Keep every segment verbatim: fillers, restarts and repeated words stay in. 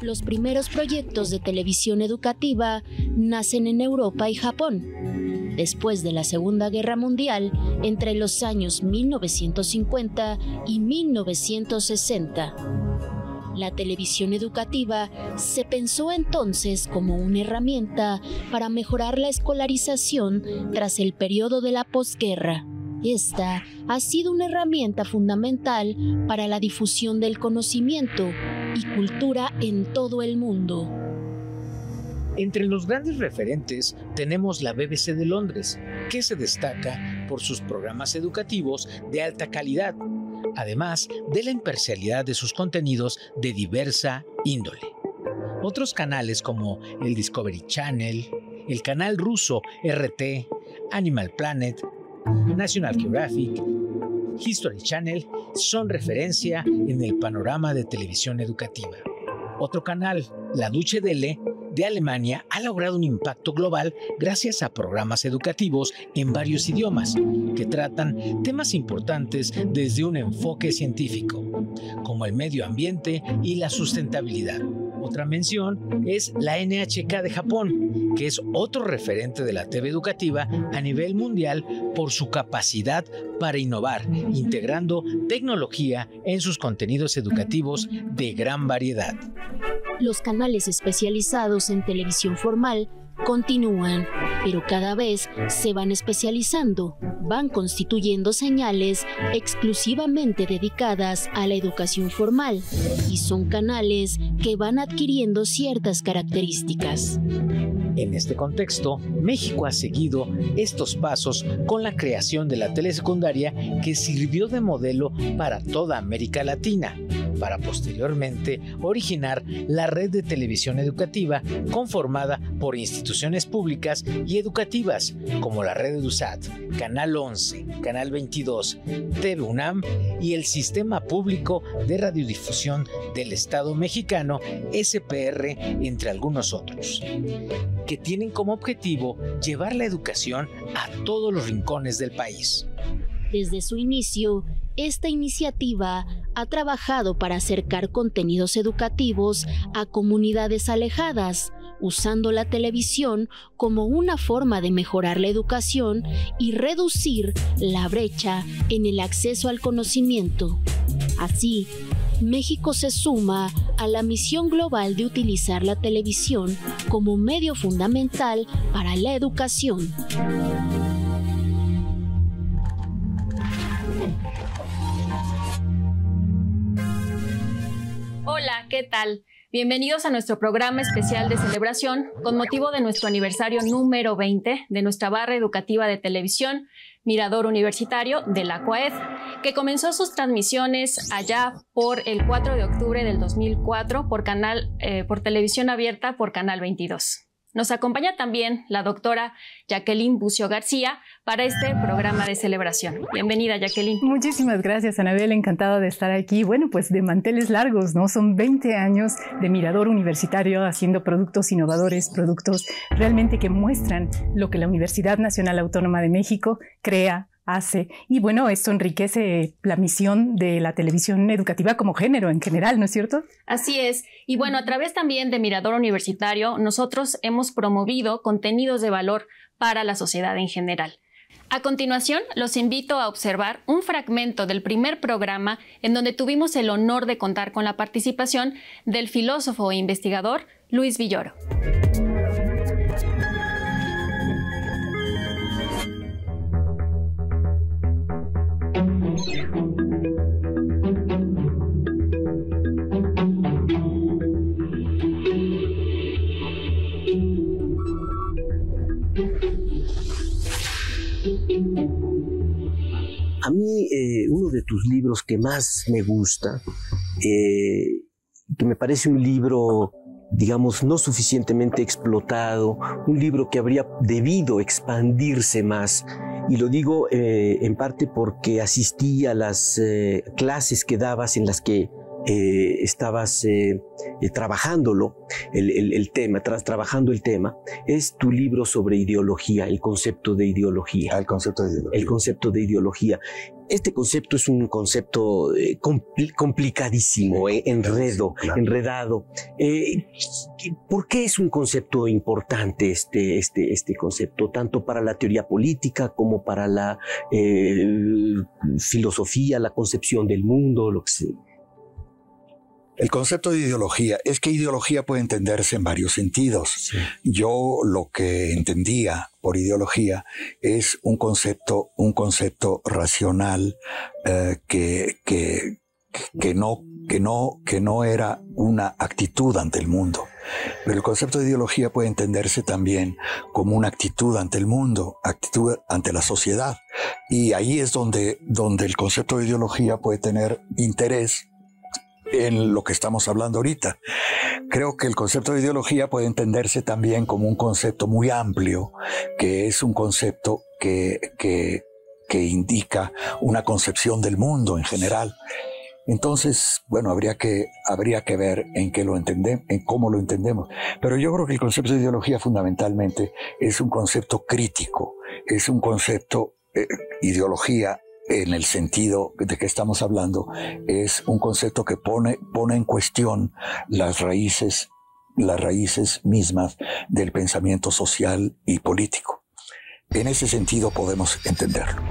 Los primeros proyectos de televisión educativa nacen en Europa y Japón. Después de la Segunda Guerra Mundial, entre los años mil novecientos cincuenta y mil novecientos sesenta. La televisión educativa se pensó entonces como una herramienta para mejorar la escolarización tras el periodo de la posguerra. Esta ha sido una herramienta fundamental para la difusión del conocimiento y cultura en todo el mundo. Entre los grandes referentes tenemos la B B C de Londres, que se destaca por sus programas educativos de alta calidad, además de la imparcialidad de sus contenidos de diversa índole. Otros canales como el Discovery Channel, el canal ruso R T, Animal Planet, National Geographic, History Channel son referencia en el panorama de televisión educativa. Otro canal, la Deutsche Welle, de Alemania, ha logrado un impacto global gracias a programas educativos en varios idiomas que tratan temas importantes desde un enfoque científico, como el medio ambiente y la sustentabilidad. Otra mención es la N H K de Japón, que es otro referente de la T V educativa a nivel mundial por su capacidad para innovar, integrando tecnología en sus contenidos educativos de gran variedad. Los canales especializados en televisión formal continúan, pero cada vez se van especializando, van constituyendo señales exclusivamente dedicadas a la educación formal y son canales que van adquiriendo ciertas características. En este contexto, México ha seguido estos pasos con la creación de la telesecundaria que sirvió de modelo para toda América Latina, para posteriormente originar la red de televisión educativa conformada por instituciones públicas y educativas como la red EduSat, Canal once, Canal veintidós, T V UNAM y el Sistema Público de Radiodifusión del Estado Mexicano, S P R, entre algunos otros, que tienen como objetivo llevar la educación a todos los rincones del país. Desde su inicio, esta iniciativa ha trabajado para acercar contenidos educativos a comunidades alejadas, usando la televisión como una forma de mejorar la educación y reducir la brecha en el acceso al conocimiento. Así, México se suma a la misión global de utilizar la televisión como medio fundamental para la educación. Hola, ¿qué tal? Bienvenidos a nuestro programa especial de celebración con motivo de nuestro aniversario número veinte de nuestra barra educativa de televisión Mirador Universitario de la CUAED, que comenzó sus transmisiones allá por el cuatro de octubre del dos mil cuatro por, canal, eh, por televisión abierta por Canal veintidós. Nos acompaña también la doctora Jacqueline Bucio García para este programa de celebración. Bienvenida, Jacqueline. Muchísimas gracias, Anabel. Encantada de estar aquí. Bueno, pues de manteles largos, ¿no? Son veinte años de Mirador Universitario haciendo productos innovadores, productos realmente que muestran lo que la Universidad Nacional Autónoma de México crea, hace. Y bueno, esto enriquece la misión de la televisión educativa como género en general, ¿no es cierto? Así es. Y bueno, a través también de Mirador Universitario, nosotros hemos promovido contenidos de valor para la sociedad en general. A continuación, los invito a observar un fragmento del primer programa en donde tuvimos el honor de contar con la participación del filósofo e investigador Luis Villoro. A mí, eh, uno de tus libros que más me gusta, eh, que me parece un libro, digamos, no suficientemente explotado, un libro que habría debido expandirse más, y lo digo eh, en parte porque asistí a las eh, clases que dabas en las que eh, estabas eh, eh, trabajándolo, el, el, el tema, tras trabajando el tema, es tu libro sobre ideología, el concepto de ideología. Ah, el concepto de ideología. El concepto de ideología. Este concepto es un concepto eh, compl complicadísimo, eh, enredo, claro. enredado. Eh, ¿Por qué es un concepto importante este, este, este concepto, tanto para la teoría política como para la eh, filosofía, la concepción del mundo, lo que sea? El concepto de ideología es que ideología puede entenderse en varios sentidos. Sí. Yo lo que entendía por ideología es un concepto, un concepto racional eh, que, que, que, no, que, no, que no era una actitud ante el mundo. Pero el concepto de ideología puede entenderse también como una actitud ante el mundo, actitud ante la sociedad. Y ahí es donde, donde el concepto de ideología puede tener interés en lo que estamos hablando ahorita. Creo que el concepto de ideología puede entenderse también como un concepto muy amplio, que es un concepto que, que, que indica una concepción del mundo en general. Entonces, bueno, habría que, habría que ver en qué lo entendemos, en cómo lo entendemos. Pero yo creo que el concepto de ideología fundamentalmente es un concepto crítico, es un concepto, eh, ideología, en el sentido de que estamos hablando, es un concepto que pone, pone en cuestión las raíces, las raíces mismas del pensamiento social y político. En ese sentido podemos entenderlo.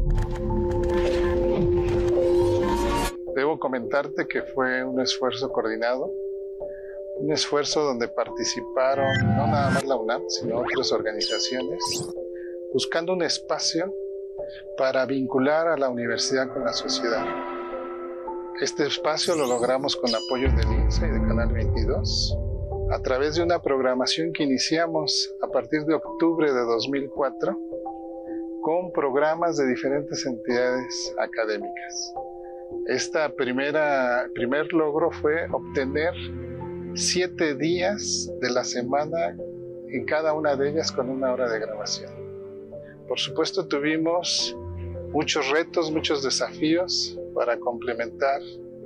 Debo comentarte que fue un esfuerzo coordinado, un esfuerzo donde participaron no nada más la UNAM, sino otras organizaciones, buscando un espacio para vincular a la universidad con la sociedad. Este espacio lo logramos con apoyo del I N S A y de Canal veintidós, a través de una programación que iniciamos a partir de octubre de dos mil cuatro, con programas de diferentes entidades académicas. Esta primera, primer logro fue obtener siete días de la semana en cada una de ellas con una hora de grabación. Por supuesto, tuvimos muchos retos, muchos desafíos para complementar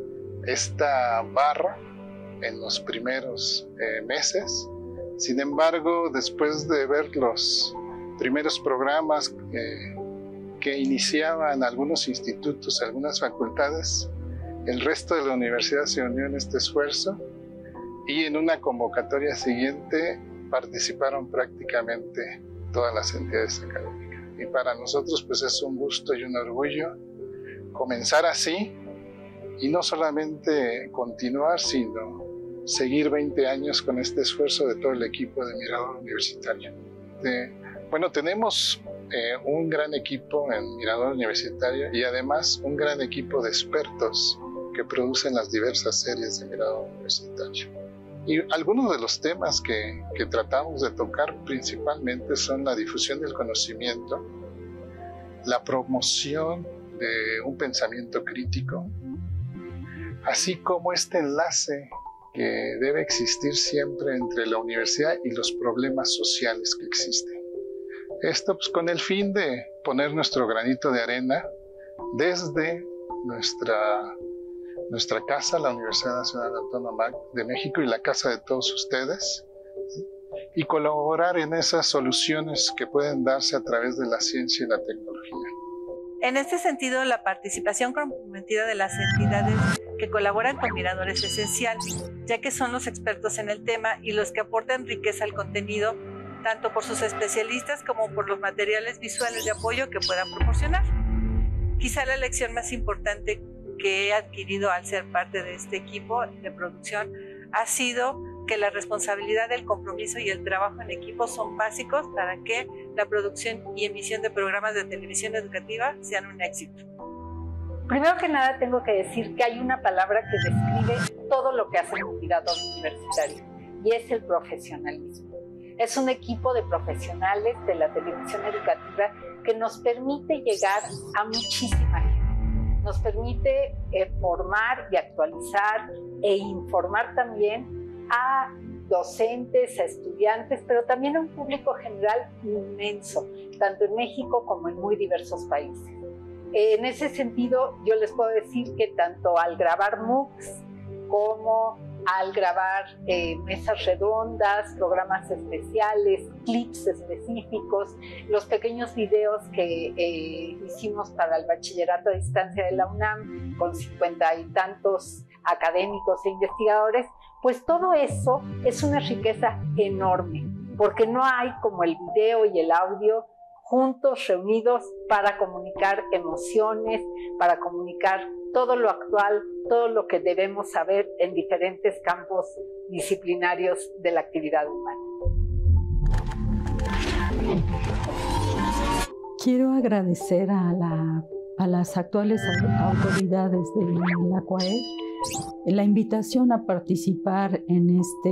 esta barra en los primeros eh, meses. Sin embargo, después de ver los primeros programas eh, que iniciaban algunos institutos, algunas facultades, el resto de la universidad se unió en este esfuerzo y en una convocatoria siguiente participaron prácticamente todas las entidades académicas. Y para nosotros pues es un gusto y un orgullo comenzar así y no solamente continuar, sino seguir veinte años con este esfuerzo de todo el equipo de Mirador Universitario. De, bueno, tenemos eh, un gran equipo en Mirador Universitario y además un gran equipo de expertos que producen las diversas series de Mirador Universitario. Y algunos de los temas que, que tratamos de tocar principalmente son la difusión del conocimiento, la promoción de un pensamiento crítico, así como este enlace que debe existir siempre entre la universidad y los problemas sociales que existen. Esto pues, con el fin de poner nuestro granito de arena desde nuestra nuestra casa, la Universidad Nacional Autónoma de México y la casa de todos ustedes, ¿sí? Y colaborar en esas soluciones que pueden darse a través de la ciencia y la tecnología. En este sentido, la participación comprometida de las entidades que colaboran con Mirador es esencial, ya que son los expertos en el tema y los que aportan riqueza al contenido, tanto por sus especialistas como por los materiales visuales de apoyo que puedan proporcionar. Quizá la lección más importante que he adquirido al ser parte de este equipo de producción ha sido que la responsabilidad, el compromiso y el trabajo en equipo son básicos para que la producción y emisión de programas de televisión educativa sean un éxito. Primero que nada tengo que decir que hay una palabra que describe todo lo que hace un Mirador Universitario y es el profesionalismo. Es un equipo de profesionales de la televisión educativa que nos permite llegar a muchísima gente. Nos permite eh, formar y actualizar e informar también a docentes, a estudiantes, pero también a un público general inmenso, tanto en México como en muy diversos países. En ese sentido, yo les puedo decir que tanto al grabar MOOCs como al grabar eh, mesas redondas, programas especiales, clips específicos, los pequeños videos que eh, hicimos para el bachillerato a distancia de la UNAM con cincuenta y tantos académicos e investigadores, pues todo eso es una riqueza enorme, porque no hay como el video y el audio juntos, reunidos para comunicar emociones, para comunicar todo lo actual, todo lo que debemos saber en diferentes campos disciplinarios de la actividad humana. Quiero agradecer a, la, a las actuales autoridades de la C U A E la invitación a participar en este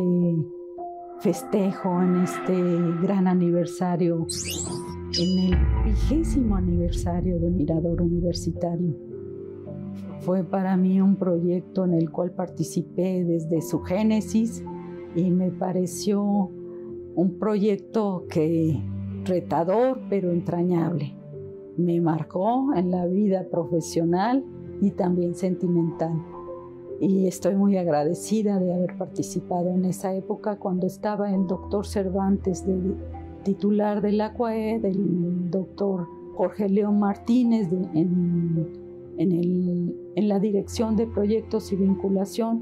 festejo, en este gran aniversario, en el vigésimo aniversario de Mirador Universitario. Fue para mí un proyecto en el cual participé desde su génesis y me pareció un proyecto que retador pero entrañable. Me marcó en la vida profesional y también sentimental. Y estoy muy agradecida de haber participado en esa época cuando estaba el doctor Cervantes, de, titular de la C U A E, del doctor Jorge León Martínez de, en, en, el, en la dirección de proyectos y vinculación,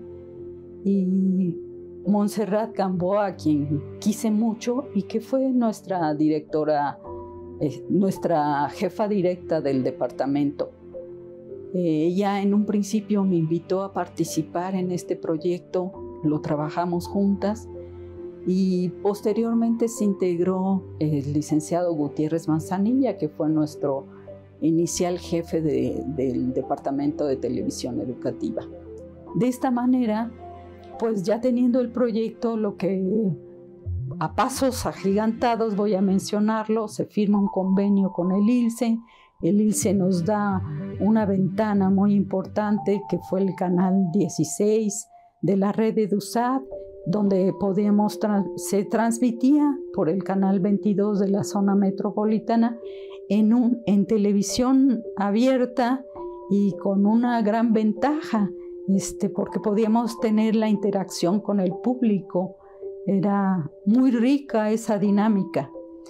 y Montserrat Gamboa, a quien quise mucho y que fue nuestra directora, eh, nuestra jefa directa del departamento. Eh, ella en un principio me invitó a participar en este proyecto, lo trabajamos juntas y posteriormente se integró el licenciado Gutiérrez Manzanilla, que fue nuestro inicial jefe de, del Departamento de Televisión Educativa. De esta manera, pues ya teniendo el proyecto, lo que a pasos agigantados voy a mencionarlo, se firma un convenio con el I L S E. El I L S E nos da una ventana muy importante que fue el canal dieciséis de la red EduSat, donde podíamos se transmitía por el canal veintidós de la zona metropolitana en, un, en televisión abierta y con una gran ventaja, este, porque podíamos tener la interacción con el público. Era muy rica esa dinámica.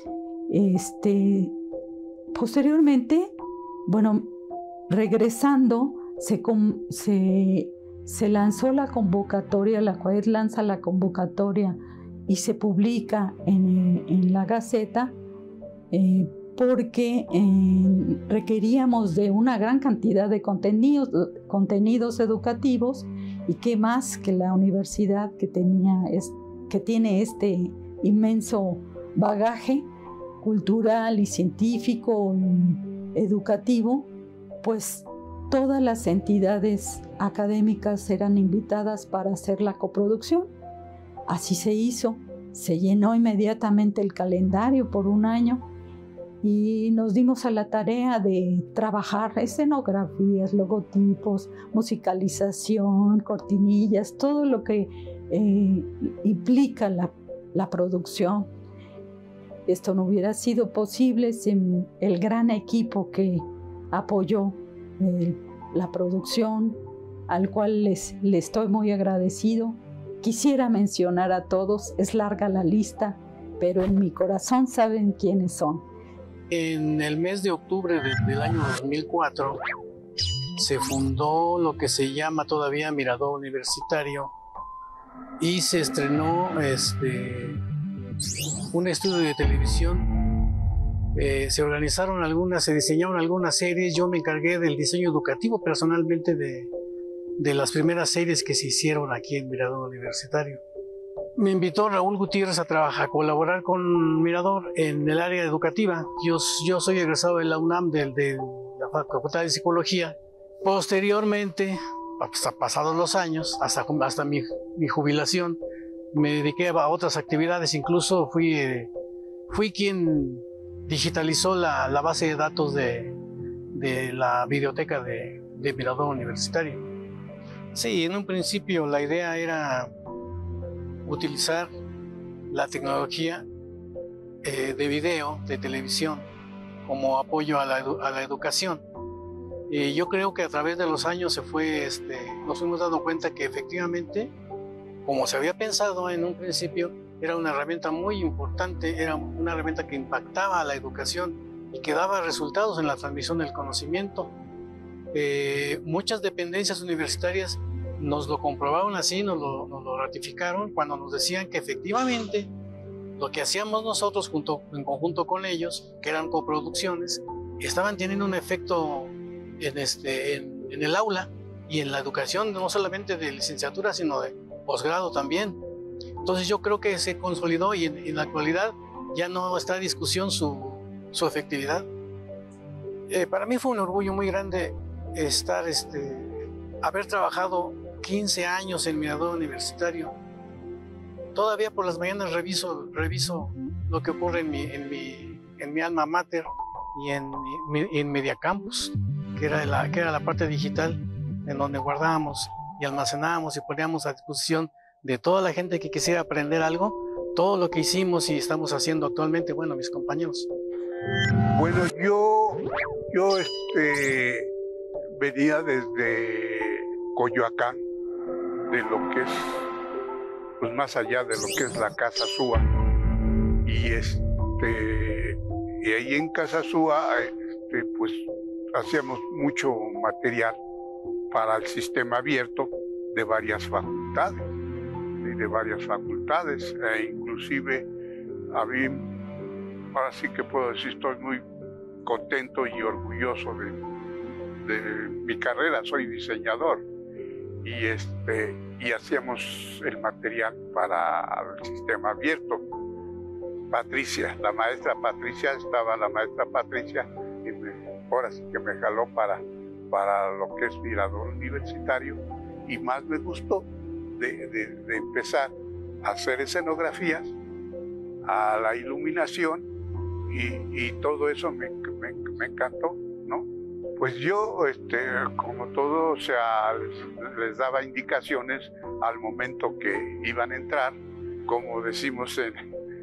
Este, posteriormente, bueno, regresando, se, se, se lanzó la convocatoria, la C U A E lanza la convocatoria y se publica en, en la Gaceta, eh, porque eh, requeríamos de una gran cantidad de contenidos, contenidos educativos, y qué más que la universidad que, tenía, es, que tiene este inmenso bagaje cultural y científico y educativo, pues todas las entidades académicas eran invitadas para hacer la coproducción. Así se hizo, se llenó inmediatamente el calendario por un año y nos dimos a la tarea de trabajar escenografías, logotipos, musicalización, cortinillas, todo lo que eh, implica la, la producción. Esto no hubiera sido posible sin el gran equipo que apoyó eh, la producción, al cual les, les estoy muy agradecido. Quisiera mencionar a todos, es larga la lista, pero en mi corazón saben quiénes son. En el mes de octubre de, del año dos mil cuatro se fundó lo que se llama todavía Mirador Universitario y se estrenó este, un estudio de televisión. Eh, se organizaron algunas, se diseñaron algunas series. Yo me encargué del diseño educativo personalmente de, de las primeras series que se hicieron aquí en Mirador Universitario. Me invitó Raúl Gutiérrez a trabajar, a colaborar con Mirador en el área educativa. Yo, yo soy egresado de la UNAM, de, de la Facultad de Psicología. Posteriormente, hasta pasados los años, hasta, hasta mi, mi jubilación, me dediqué a otras actividades. Incluso fui, eh, fui quien digitalizó la, la base de datos de, de la biblioteca de, de Mirador Universitario. Sí, en un principio la idea era utilizar la tecnología eh, de video, de televisión, como apoyo a la, a la educación. Y yo creo que a través de los años se fue, este, nos fuimos dando cuenta que efectivamente, como se había pensado en un principio, era una herramienta muy importante, era una herramienta que impactaba a la educación y que daba resultados en la transmisión del conocimiento. Eh, muchas dependencias universitarias nos lo comprobaron así, nos lo, nos lo ratificaron cuando nos decían que efectivamente lo que hacíamos nosotros junto, en conjunto con ellos, que eran coproducciones, estaban teniendo un efecto en, este, en, en el aula y en la educación, no solamente de licenciatura, sino de posgrado también. Entonces yo creo que se consolidó y en, en la actualidad ya no está en discusión su, su efectividad. Eh, para mí fue un orgullo muy grande estar, este, haber trabajado quince años en Mirador Universitario. Todavía por las mañanas reviso, reviso lo que ocurre en mi, en mi, en mi alma mater y en, en Mediacampus, que era, la, que era la parte digital en donde guardábamos y almacenábamos y poníamos a disposición de toda la gente que quisiera aprender algo, todo lo que hicimos y estamos haciendo actualmente, bueno, mis compañeros. Bueno, yo, yo este, venía desde Coyoacán, de lo que es, pues más allá de lo que es la Casa Súa, y este, y ahí en Casa Súa, este, pues hacíamos mucho material para el sistema abierto de varias facultades, de, de varias facultades, e inclusive a mí, ahora sí que puedo decir, estoy muy contento y orgulloso de, de mi carrera, soy diseñador, y, este, y hacíamos el material para el sistema abierto. Patricia, la maestra Patricia, estaba la maestra Patricia, y me, ahora sí que me jaló para, para lo que es Mirador Universitario, y más me gustó de, de, de empezar a hacer escenografías, a la iluminación, y, y todo eso me, me, me encantó, ¿no? Pues yo, este, como todo, o sea, les, les daba indicaciones al momento que iban a entrar, como decimos en,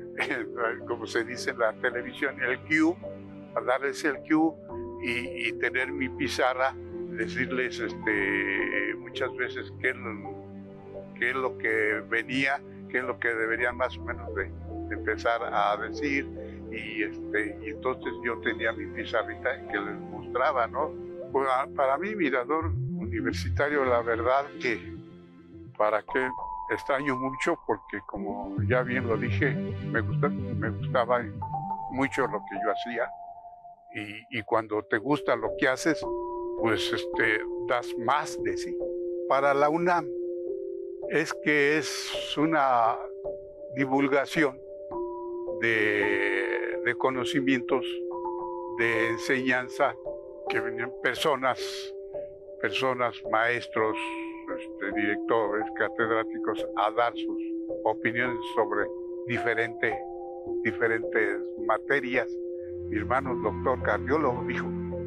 en como se dice en la televisión, el cue, a darles el cue y, y tener mi pizarra, decirles este, muchas veces qué es, lo, qué es lo que venía, qué es lo que deberían más o menos de, de empezar a decir. Y, este, y entonces yo tenía mi pizarrita que les mostraba, ¿no? Pues, para mí, Mirador Universitario, la verdad que, ¿para qué? Extraño mucho porque, como ya bien lo dije, me, gusta, me gustaba mucho lo que yo hacía. Y, y cuando te gusta lo que haces, pues este, das más de sí. Para la UNAM es que es una divulgación de de conocimientos, de enseñanza, que venían personas, personas, maestros, este, directores, catedráticos, a dar sus opiniones sobre diferente, diferentes materias. Mi hermano, el doctor cardiólogo, dijo,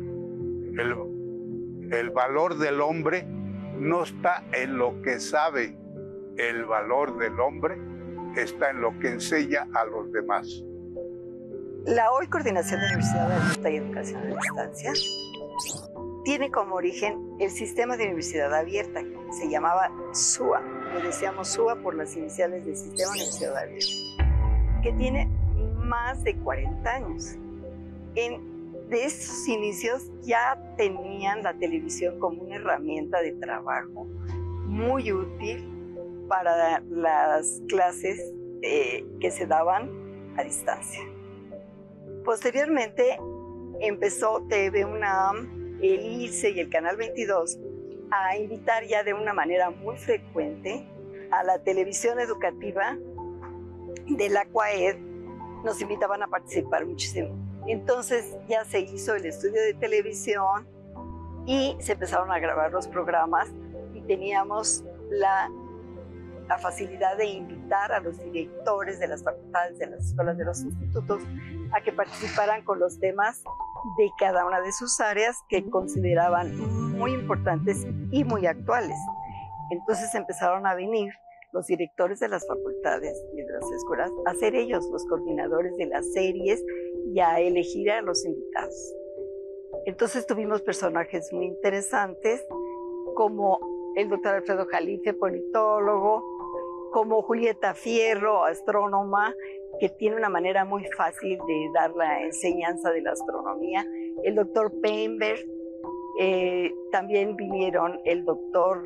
el, el valor del hombre no está en lo que sabe, el valor del hombre está en lo que enseña a los demás. La hoy Coordinación de Universidad Abierta y Educación a Distancia tiene como origen el sistema de universidad abierta, que se llamaba SUA. Le decíamos SUA por las iniciales del Sistema de Universidad Abierta, que tiene más de cuarenta años. En, de estos inicios ya tenían la televisión como una herramienta de trabajo muy útil para las clases eh, que se daban a distancia. Posteriormente empezó T V UNAM, el I C E y el Canal veintidós a invitar ya de una manera muy frecuente a la televisión educativa de la C U A E D. Nos invitaban a participar muchísimo. Entonces ya se hizo el estudio de televisión y se empezaron a grabar los programas y teníamos la, la facilidad de invitar a los directores de las facultades, de las escuelas, de los institutos, a que participaran con los temas de cada una de sus áreas que consideraban muy importantes y muy actuales. Entonces empezaron a venir los directores de las facultades y de las escuelas a ser ellos los coordinadores de las series y a elegir a los invitados. Entonces tuvimos personajes muy interesantes, como el doctor Alfredo Jalife, politólogo, como Julieta Fierro, astrónoma, que tiene una manera muy fácil de dar la enseñanza de la astronomía, el doctor Pember, eh, también vinieron el doctor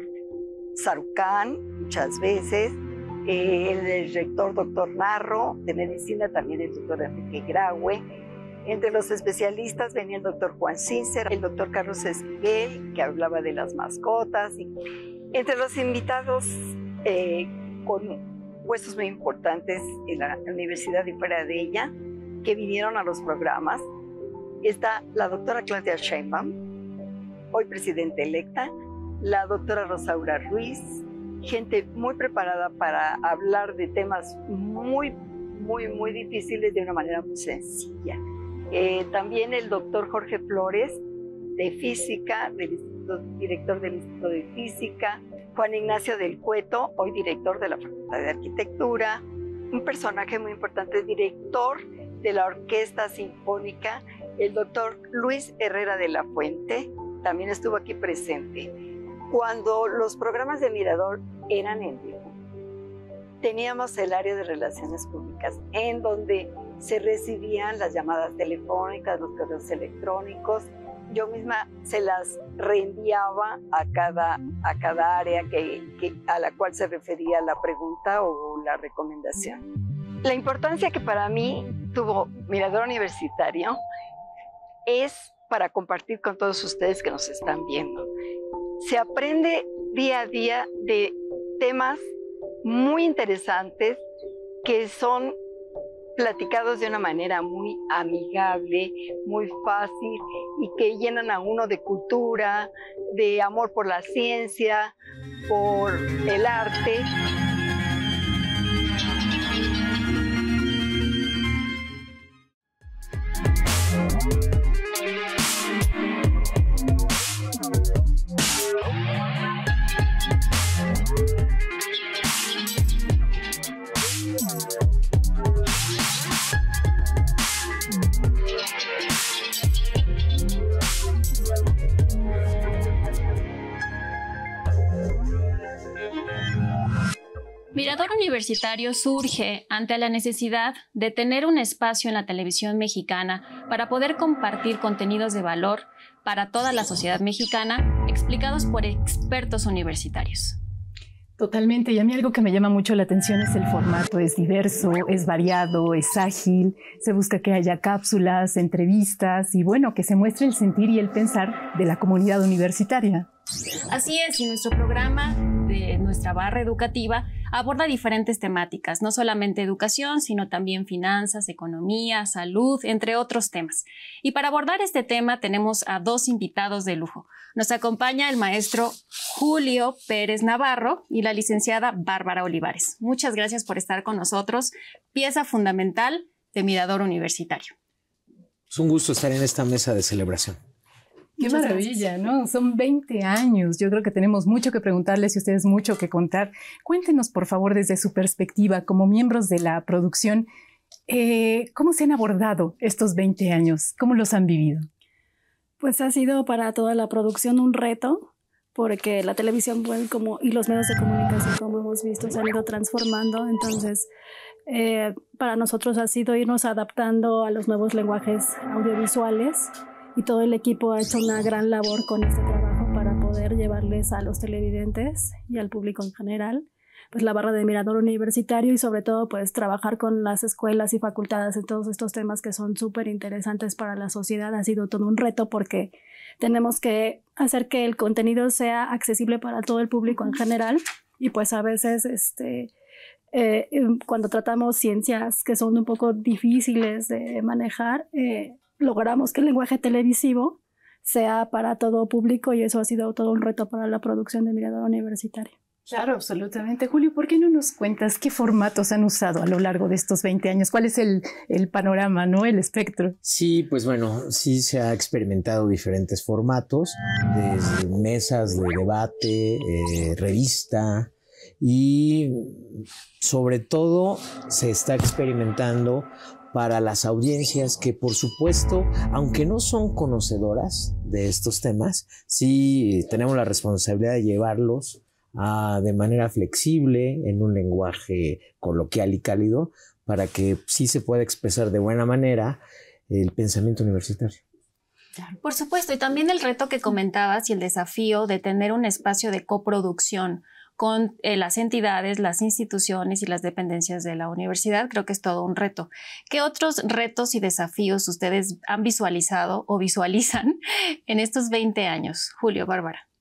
Sarucán muchas veces, eh, el, el rector doctor Narro, de medicina también el doctor Enrique Graue. Entre los especialistas venía el doctor Juan Cincer, el doctor Carlos Esquivel, que hablaba de las mascotas. Y entre los invitados eh, con puestos muy importantes en la universidad y fuera de ella, que vinieron a los programas, está la doctora Claudia Sheinbaum, hoy presidenta electa, la doctora Rosaura Ruiz, gente muy preparada para hablar de temas muy, muy, muy difíciles de una manera muy sencilla. Eh, también el doctor Jorge Flores, de física, del Instituto, director del Instituto de Física, Juan Ignacio del Cueto, hoy director de la Facultad de Arquitectura, un personaje muy importante, director de la Orquesta Sinfónica, el doctor Luis Herrera de la Fuente, también estuvo aquí presente. Cuando los programas de Mirador eran en vivo, teníamos el área de relaciones públicas, en donde se recibían las llamadas telefónicas, los correos electrónicos. Yo misma se las reenviaba a cada, a cada área que, que, a la cual se refería la pregunta o la recomendación. La importancia que para mí tuvo Mirador Universitario es para compartir con todos ustedes que nos están viendo. Se aprende día a día de temas muy interesantes que son platicados de una manera muy amigable, muy fácil y que llenan a uno de cultura, de amor por la ciencia, por el arte. Mirador Universitario surge ante la necesidad de tener un espacio en la televisión mexicana para poder compartir contenidos de valor para toda la sociedad mexicana, explicados por expertos universitarios. Totalmente, y a mí algo que me llama mucho la atención es el formato, es diverso, es variado, es ágil, se busca que haya cápsulas, entrevistas y bueno, que se muestre el sentir y el pensar de la comunidad universitaria. Así es, y nuestro programa de nuestra barra educativa aborda diferentes temáticas, no solamente educación, sino también finanzas, economía, salud, entre otros temas. Y para abordar este tema tenemos a dos invitados de lujo. Nos acompaña el maestro Julio Pérez Navarro y la licenciada Bárbara Olivares. Muchas gracias por estar con nosotros, pieza fundamental de Mirador Universitario. Es un gusto estar en esta mesa de celebración. Qué Muchas maravilla, gracias. ¿No? Son veinte años. Yo creo que tenemos mucho que preguntarles y ustedes mucho que contar. Cuéntenos, por favor, desde su perspectiva, como miembros de la producción, eh, ¿cómo se han abordado estos veinte años? ¿Cómo los han vivido? Pues ha sido para toda la producción un reto, porque la televisión pues, como, y los medios de comunicación, como hemos visto, se han ido transformando. Entonces, eh, para nosotros ha sido irnos adaptando a los nuevos lenguajes audiovisuales. Y todo el equipo ha hecho una gran labor con este trabajo para poder llevarles a los televidentes y al público en general pues la barra de Mirador Universitario y sobre todo pues trabajar con las escuelas y facultades en todos estos temas que son súper interesantes para la sociedad. Ha sido todo un reto porque tenemos que hacer que el contenido sea accesible para todo el público en general y pues a veces este, eh, cuando tratamos ciencias que son un poco difíciles de manejar, eh, logramos que el lenguaje televisivo sea para todo público y eso ha sido todo un reto para la producción de Mirador Universitario. Claro, absolutamente. Julio, ¿por qué no nos cuentas qué formatos han usado a lo largo de estos veinte años? ¿Cuál es el, el panorama, ¿no? El espectro. Sí, pues bueno, sí se ha experimentado diferentes formatos, desde mesas de debate, eh, revista y sobre todo se está experimentando para las audiencias que, por supuesto, aunque no son conocedoras de estos temas, sí tenemos la responsabilidad de llevarlos a, de manera flexible, en un lenguaje coloquial y cálido, para que sí se pueda expresar de buena manera el pensamiento universitario. Por supuesto, y también el reto que comentabas y el desafío de tener un espacio de coproducción con eh, las entidades, las instituciones y las dependencias de la universidad, creo que es todo un reto. ¿Qué otros retos y desafíos ustedes han visualizado o visualizan en estos veinte años? Julio, Bárbara.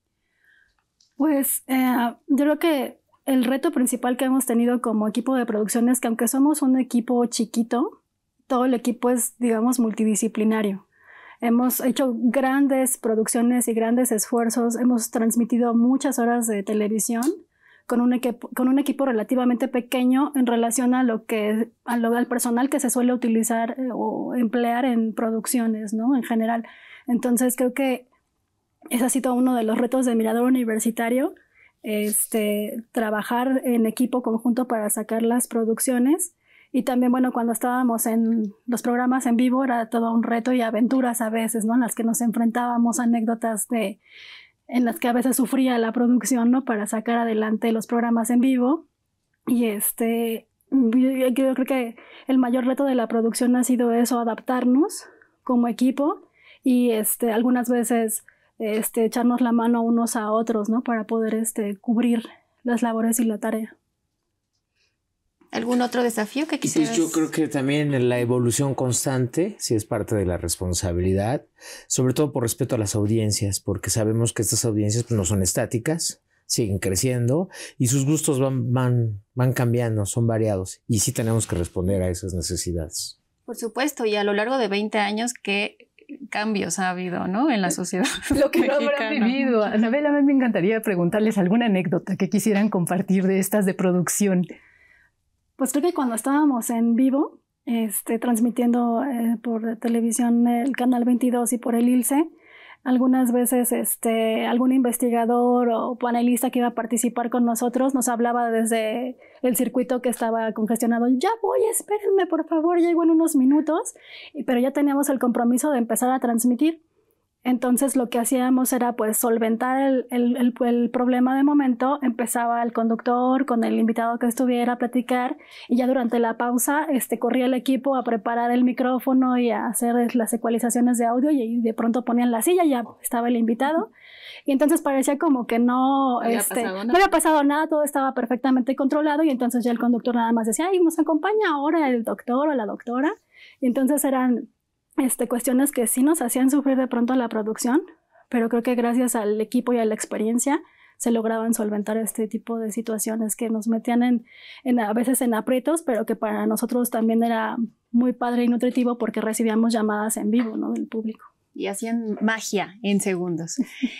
Pues eh, yo creo que el reto principal que hemos tenido como equipo de producción es que aunque somos un equipo chiquito, todo el equipo es, digamos, multidisciplinario. Hemos hecho grandes producciones y grandes esfuerzos, hemos transmitido muchas horas de televisión con un equipo, con un equipo relativamente pequeño en relación a lo que, a lo, al personal que se suele utilizar eh, o emplear en producciones, ¿no? En general. Entonces creo que ese ha sido uno de los retos de Mirador Universitario, este, trabajar en equipo conjunto para sacar las producciones. Y también, bueno, cuando estábamos en los programas en vivo era todo un reto y aventuras a veces, ¿no? En las que nos enfrentábamos, anécdotas de, en las que a veces sufría la producción, ¿no? Para sacar adelante los programas en vivo. Y este, yo, yo creo que el mayor reto de la producción ha sido eso, adaptarnos como equipo y este, algunas veces este, echarnos la mano unos a otros, ¿no? Para poder este, cubrir las labores y la tarea. ¿Algún otro desafío que quisieras? Pues yo creo que también la evolución constante sí es parte de la responsabilidad, sobre todo por respeto a las audiencias, porque sabemos que estas audiencias pues, no son estáticas, siguen creciendo y sus gustos van, van, van cambiando, son variados y sí tenemos que responder a esas necesidades. Por supuesto, y a lo largo de veinte años, ¿qué cambios ha habido, ¿no? En la sociedad Lo que no habrán vivido. Anabel, a mí me encantaría preguntarles alguna anécdota que quisieran compartir de estas de producción. Pues creo que cuando estábamos en vivo, este, transmitiendo eh, por televisión el Canal veintidós y por el ILSE, algunas veces este, algún investigador o panelista que iba a participar con nosotros nos hablaba desde el circuito que estaba congestionado. Ya voy, espérenme por favor, llego en unos minutos. Pero ya teníamos el compromiso de empezar a transmitir. Entonces lo que hacíamos era pues solventar el, el, el, el problema de momento, empezaba el conductor con el invitado que estuviera a platicar y ya durante la pausa este, corría el equipo a preparar el micrófono y a hacer las ecualizaciones de audio y de pronto ponían la silla y ya estaba el invitado y entonces parecía como que no, había este, pasado no había pasado nada, todo estaba perfectamente controlado y entonces ya el conductor nada más decía, ay, nos acompaña ahora el doctor o la doctora y entonces eran Este, cuestiones que sí nos hacían sufrir de pronto la producción, pero creo que gracias al equipo y a la experiencia se lograban solventar este tipo de situaciones que nos metían en, en, a veces en aprietos, pero que para nosotros también era muy padre y nutritivo porque recibíamos llamadas en vivo, ¿no? Del público. Y hacían magia en segundos.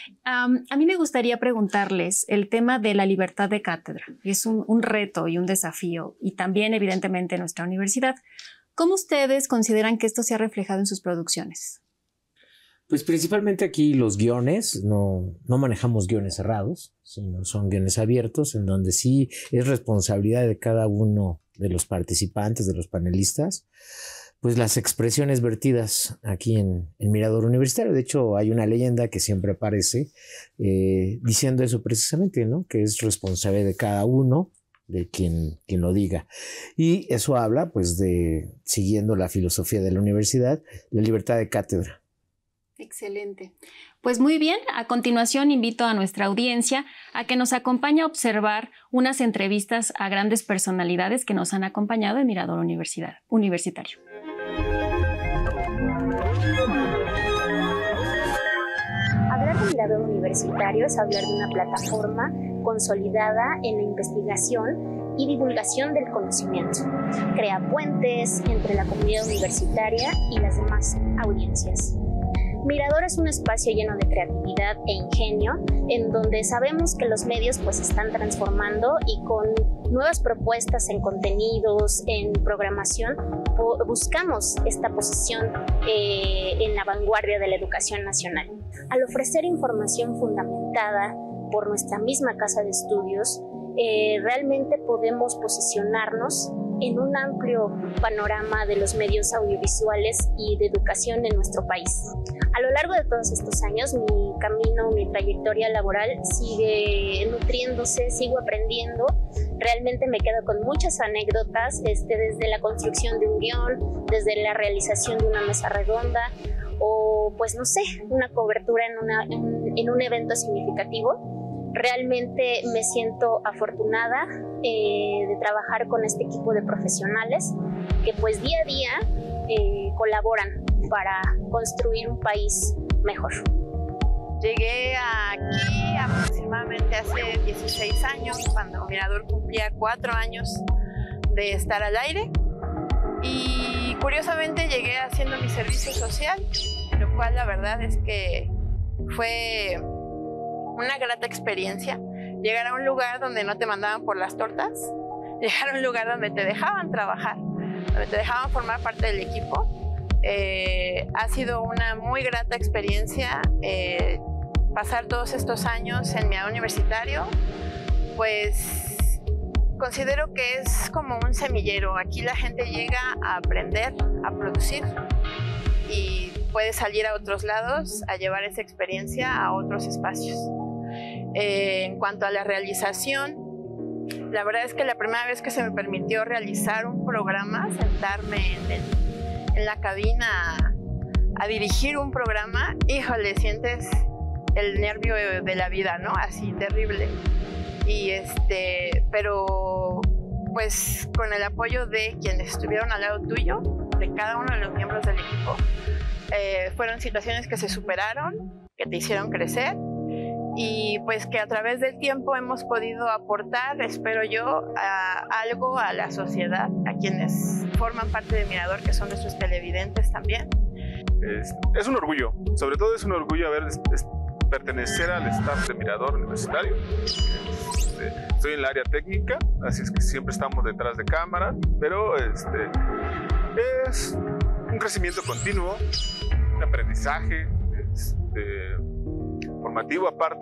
Um, a mí me gustaría preguntarles el tema de la libertad de cátedra. Es un, un reto y un desafío, y también evidentemente en nuestra universidad. ¿Cómo ustedes consideran que esto se ha reflejado en sus producciones? Pues principalmente aquí los guiones, no, no manejamos guiones cerrados, sino son guiones abiertos en donde sí es responsabilidad de cada uno de los participantes, de los panelistas, pues las expresiones vertidas aquí en, en Mirador Universitario. De hecho, hay una leyenda que siempre aparece eh, diciendo eso precisamente, ¿no? Que es responsabilidad de cada uno, de quien, quien lo diga. Y eso habla, pues, de, siguiendo la filosofía de la universidad, la libertad de cátedra. Excelente. Pues muy bien, a continuación invito a nuestra audiencia a que nos acompañe a observar unas entrevistas a grandes personalidades que nos han acompañado en Mirador Universidad, Universitario. Hablar de Mirador Universitario es hablar de una plataforma consolidada en la investigación y divulgación del conocimiento. Crea puentes entre la comunidad universitaria y las demás audiencias. Mirador es un espacio lleno de creatividad e ingenio, en donde sabemos que los medios pues están transformando y con nuevas propuestas en contenidos, en programación, buscamos esta posición eh, en la vanguardia de la educación nacional. Al ofrecer información fundamentada por nuestra misma casa de estudios, eh, realmente podemos posicionarnos en un amplio panorama de los medios audiovisuales y de educación en nuestro país. A lo largo de todos estos años, mi camino, mi trayectoria laboral sigue nutriéndose, sigo aprendiendo. Realmente me quedo con muchas anécdotas, este, desde la construcción de un guión, desde la realización de una mesa redonda, o pues no sé, una cobertura en, una, en, en un evento significativo. Realmente me siento afortunada eh, de trabajar con este equipo de profesionales que pues día a día eh, colaboran para construir un país mejor. Llegué aquí aproximadamente hace dieciséis años, cuando Mirador cumplía cuatro años de estar al aire, y curiosamente llegué haciendo mi servicio social, lo cual la verdad es que fue una grata experiencia. Llegar a un lugar donde no te mandaban por las tortas, llegar a un lugar donde te dejaban trabajar, donde te dejaban formar parte del equipo. Eh, ha sido una muy grata experiencia eh, pasar todos estos años en Mirador Universitario. Pues considero que es como un semillero. Aquí la gente llega a aprender, a producir, y puede salir a otros lados a llevar esa experiencia a otros espacios. Eh, en cuanto a la realización, la verdad es que la primera vez que se me permitió realizar un programa, sentarme en, el, en la cabina a, a dirigir un programa, híjole, sientes el nervio de la vida, ¿no? Así, terrible. Y este, pero pues con el apoyo de quienes estuvieron al lado tuyo, de cada uno de los miembros del equipo, eh, fueron situaciones que se superaron, que te hicieron crecer, y pues que a través del tiempo hemos podido aportar, espero yo, a algo a la sociedad, a quienes forman parte de Mirador, que son nuestros televidentes también. Es, es un orgullo, sobre todo es un orgullo haber es, es, pertenecer al staff de Mirador Universitario. Este, estoy en el área técnica, así es que siempre estamos detrás de cámara, pero este, es un crecimiento continuo, un aprendizaje este, formativo. Aparte,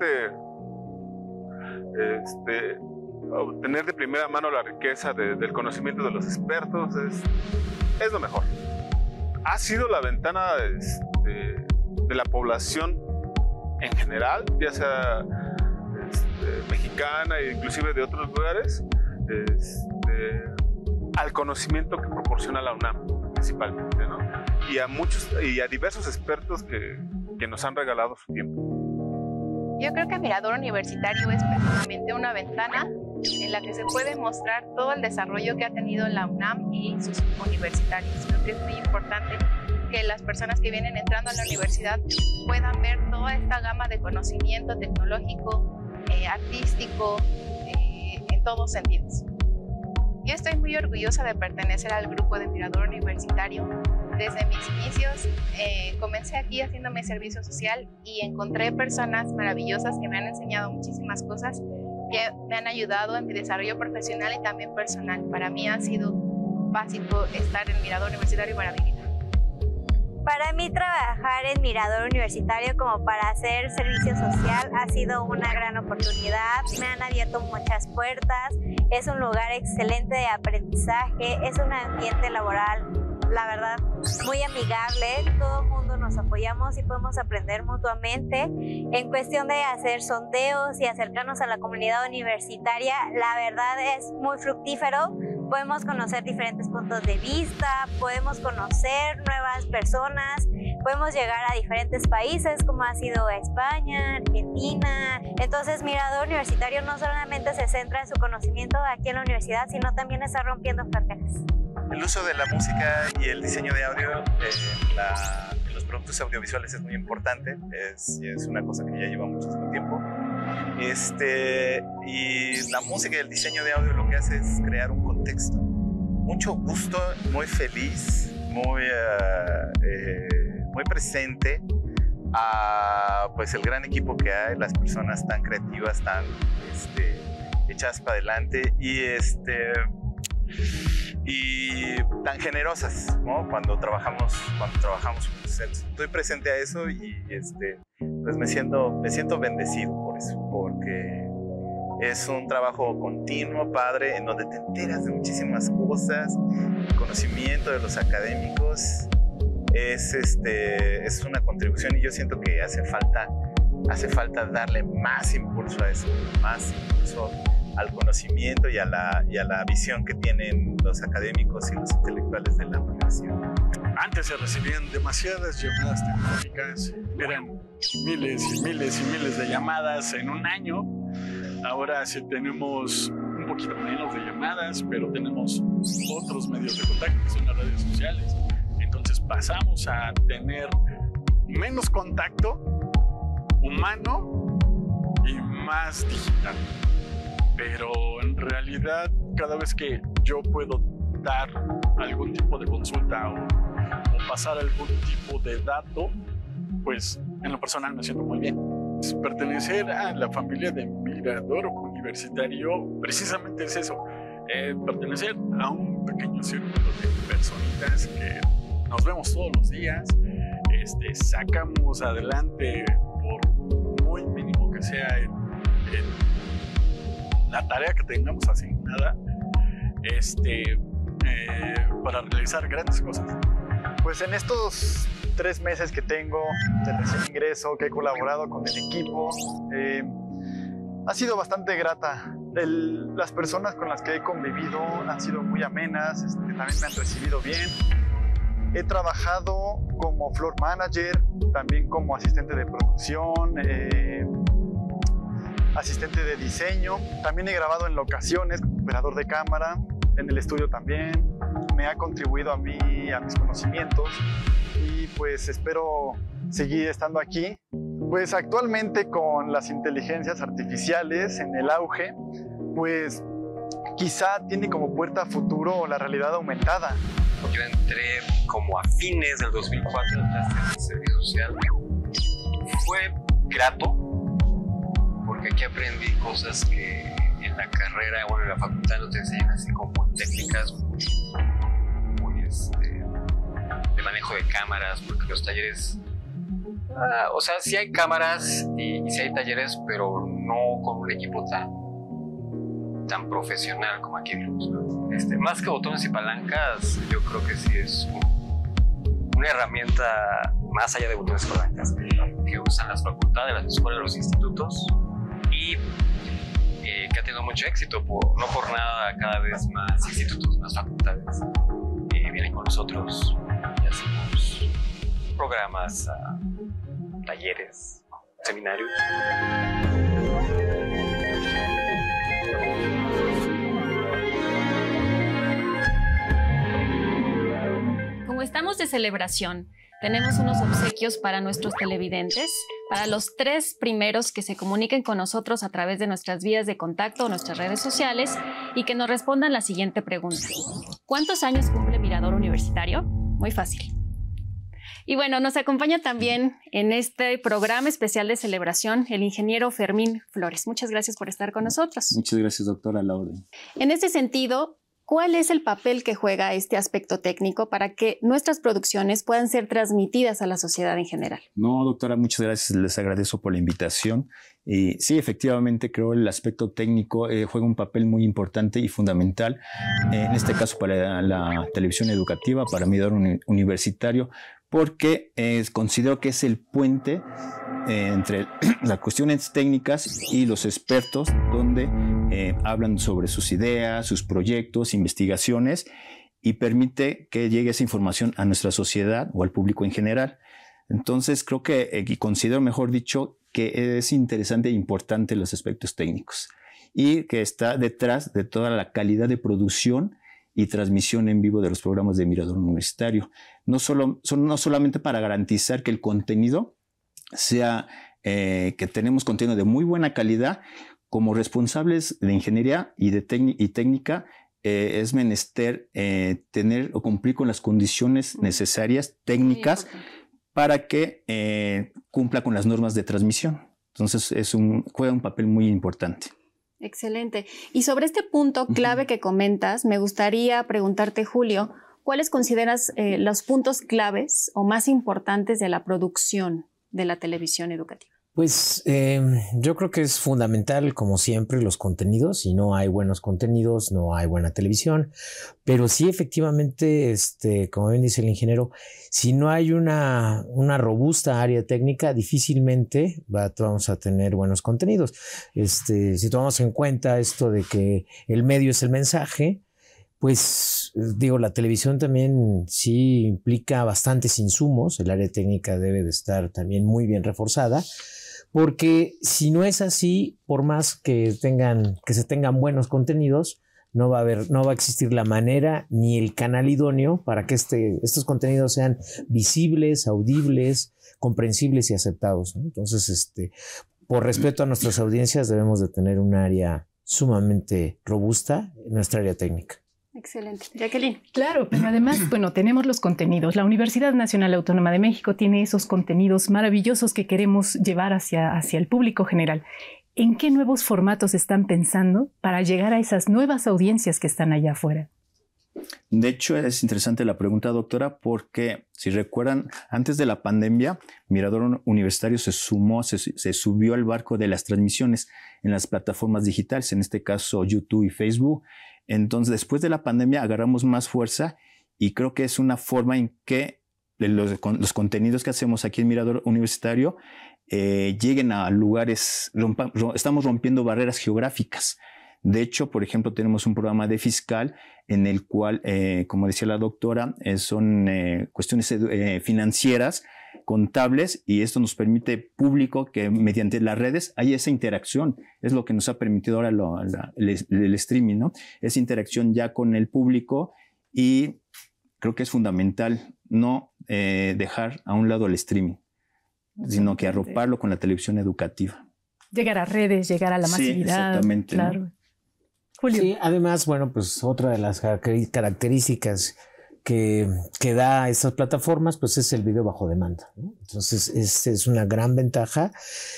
este, obtener de primera mano la riqueza de, del conocimiento de los expertos es, es lo mejor. Ha sido la ventana este, de la población en general, ya sea este, mexicana e inclusive de otros lugares, este, al conocimiento que proporciona la UNAM principalmente, ¿no? Y a muchos y a diversos expertos que, que nos han regalado su tiempo. Yo creo que Mirador Universitario es precisamente una ventana en la que se puede mostrar todo el desarrollo que ha tenido la UNAM y sus universitarios. Creo que es muy importante que las personas que vienen entrando a la universidad puedan ver toda esta gama de conocimiento tecnológico, eh, artístico, eh, en todos sentidos. Yo estoy muy orgullosa de pertenecer al grupo de Mirador Universitario. Desde mis inicios eh, comencé aquí haciendo mi servicio social y encontré personas maravillosas que me han enseñado muchísimas cosas, que me han ayudado en mi desarrollo profesional y también personal. Para mí ha sido básico estar en Mirador Universitario para mi vida. Para mí trabajar en Mirador Universitario como para hacer servicio social ha sido una gran oportunidad. Me han abierto muchas puertas, es un lugar excelente de aprendizaje, es un ambiente laboral, la verdad, muy amigable. Todo el mundo nos apoyamos y podemos aprender mutuamente. En cuestión de hacer sondeos y acercarnos a la comunidad universitaria, la verdad es muy fructífero. Podemos conocer diferentes puntos de vista, podemos conocer nuevas personas, podemos llegar a diferentes países como ha sido España, Argentina. Entonces Mirador Universitario no solamente se centra en su conocimiento aquí en la universidad, sino también está rompiendo fronteras. El uso de la música y el diseño de audio en, la, en los productos audiovisuales es muy importante, es, es una cosa que ya lleva muchísimo tiempo. Este, y la música y el diseño de audio lo que hace es crear un contexto. Mucho gusto, muy feliz, muy, uh, eh, muy presente a pues, el gran equipo que hay, las personas tan creativas, tan este, echadas para adelante y, este, y tan generosas, ¿no? Cuando trabajamos, cuando trabajamos juntos. Estoy presente a eso y este, pues me siento, me siento bendecido por eso, porque Es un trabajo continuo, padre, en donde te enteras de muchísimas cosas, el conocimiento de los académicos es, este, es una contribución y yo siento que hace falta, hace falta darle más impulso a eso, más impulso al conocimiento y a la, y a la visión que tienen los académicos y los intelectuales de la universidad. Antes se recibían demasiadas llamadas telefónicas, eran miles y miles y miles de llamadas en un año. Ahora sí tenemos un poquito menos de llamadas, pero tenemos otros medios de contacto, que son las redes sociales. Entonces pasamos a tener menos contacto humano y más digital. Pero en realidad, cada vez que yo puedo dar algún tipo de consulta o, o pasar algún tipo de dato, pues en lo personal me siento muy bien. Pertenecer a la familia de Mirador Universitario precisamente es eso, eh, pertenecer a un pequeño círculo de personitas que nos vemos todos los días, este, sacamos adelante por muy mínimo que sea el, el, la tarea que tengamos asignada, este, eh, para realizar grandes cosas. Pues en estos tres meses que tengo de recién ingreso, que he colaborado con el equipo, eh, ha sido bastante grata. El, las personas con las que he convivido han sido muy amenas, este, también me han recibido bien. He trabajado como floor manager, también como asistente de producción, eh, asistente de diseño. También he grabado en locaciones como operador de cámara, en el estudio también. Me ha contribuido a mí, a mis conocimientos, y pues espero seguir estando aquí. Pues actualmente con las inteligencias artificiales en el auge, pues quizá tiene como puerta a futuro la realidad aumentada. Yo entré como a fines del dos mil cuatro en el servicio social. Fue grato porque aquí aprendí cosas que en la carrera, bueno, en la facultad no te enseñan, así como técnicas muy, muy este, de manejo de cámaras, porque los talleres, ah, o sea, sí hay cámaras y, y sí hay talleres, pero no con un equipo tan, tan profesional como aquí vimos, ¿no? Este, más que botones y palancas, yo creo que sí es un, una herramienta más allá de botones y palancas que usan las facultades, las escuelas, los institutos, y eh, que ha tenido mucho éxito. Por, no por nada, cada vez más institutos, más facultades eh, vienen con nosotros y hacemos programas, uh, talleres, seminarios. Como estamos de celebración, tenemos unos obsequios para nuestros televidentes, para los tres primeros que se comuniquen con nosotros a través de nuestras vías de contacto o nuestras redes sociales y que nos respondan la siguiente pregunta. ¿Cuántos años cumple Mirador Universitario? Muy fácil. Y bueno, nos acompaña también en este programa especial de celebración el ingeniero Fermín Flores. Muchas gracias por estar con nosotros. Muchas gracias, doctora, a la orden. En este sentido, ¿cuál es el papel que juega este aspecto técnico para que nuestras producciones puedan ser transmitidas a la sociedad en general? No, doctora, muchas gracias. Les agradezco por la invitación. Y sí, efectivamente, creo el aspecto técnico eh, juega un papel muy importante y fundamental, eh, en este caso para la, la televisión educativa, para Mirador uni- Universitario, porque eh, considero que es el puente eh, entre las cuestiones técnicas y los expertos, donde eh, hablan sobre sus ideas, sus proyectos, investigaciones, y permite que llegue esa información a nuestra sociedad o al público en general. Entonces creo que, eh, y considero, mejor dicho, que es interesante e importante los aspectos técnicos y que está detrás de toda la calidad de producción y transmisión en vivo de los programas de Mirador Universitario. No, solo, son, no solamente para garantizar que el contenido sea, eh, que tenemos contenido de muy buena calidad. Como responsables de ingeniería y de y técnica, eh, es menester eh, tener o cumplir con las condiciones necesarias técnicas para que eh, cumpla con las normas de transmisión. Entonces es un, juega un papel muy importante. Excelente. Y sobre este punto clave que comentas, me gustaría preguntarte, Julio, ¿cuáles consideras eh, los puntos claves o más importantes de la producción de la televisión educativa? Pues eh, yo creo que es fundamental, como siempre, los contenidos. Si no hay buenos contenidos, no hay buena televisión. Pero sí, efectivamente, este, como bien dice el ingeniero, si no hay una, una robusta área técnica, difícilmente va, vamos a tener buenos contenidos. Este, si tomamos en cuenta esto de que el medio es el mensaje, pues digo, la televisión también sí implica bastantes insumos. El área técnica debe de estar también muy bien reforzada. Porque si no es así, por más que tengan, que se tengan buenos contenidos, no va a haber, no va a existir la manera ni el canal idóneo para que este, estos contenidos sean visibles, audibles, comprensibles y aceptados, ¿no? Entonces, este, por respeto a nuestras audiencias, debemos de tener un área sumamente robusta en nuestra área técnica. Excelente. Jacqueline. Claro, pero además, bueno, tenemos los contenidos. La Universidad Nacional Autónoma de México tiene esos contenidos maravillosos que queremos llevar hacia, hacia el público general. ¿En qué nuevos formatos están pensando para llegar a esas nuevas audiencias que están allá afuera? De hecho, es interesante la pregunta, doctora, porque si recuerdan, antes de la pandemia, Mirador Universitario se sumó, se, se subió al barco de las transmisiones en las plataformas digitales, en este caso YouTube y Facebook. Entonces, después de la pandemia agarramos más fuerza y creo que es una forma en que los, los contenidos que hacemos aquí en Mirador Universitario eh, lleguen a lugares, rompa, estamos rompiendo barreras geográficas. De hecho, por ejemplo, tenemos un programa de fiscal en el cual, eh, como decía la doctora, eh, son eh, cuestiones eh, financieras, contables, y esto nos permite público que mediante las redes hay esa interacción. Es lo que nos ha permitido ahora lo, la, el, el streaming, ¿no? Esa interacción ya con el público, y creo que es fundamental no eh, dejar a un lado el streaming, sino que arroparlo con la televisión educativa. Llegar a redes, llegar a la masividad. Sí, exactamente. Claro. ¿No? Julio. Sí, además, bueno, pues otra de las características que, que da estas plataformas, pues es el video bajo demanda, ¿no? Entonces, es, es una gran ventaja.